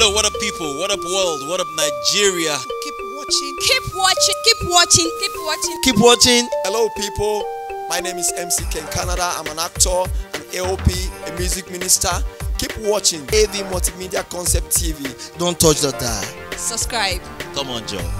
Yo, what up people? What up world? What up Nigeria? Keep watching. Keep watching. Keep watching. Keep watching. Keep watching. Hello people, my name is A.M.C in Canada. I'm an actor, an AOP, a music minister. Keep watching AV Multimedia Concept TV. Don't touch the dial. Subscribe. Come on, Joe.